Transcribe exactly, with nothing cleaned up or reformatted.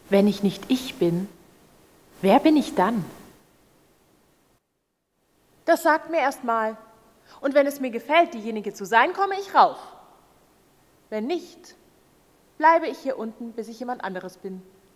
Wenn ich nicht ich bin, wer bin ich dann? Das sagt mir erst mal. Und wenn es mir gefällt, diejenige zu sein, komme ich rauf. Wenn nicht, bleibe ich hier unten, bis ich jemand anderes bin.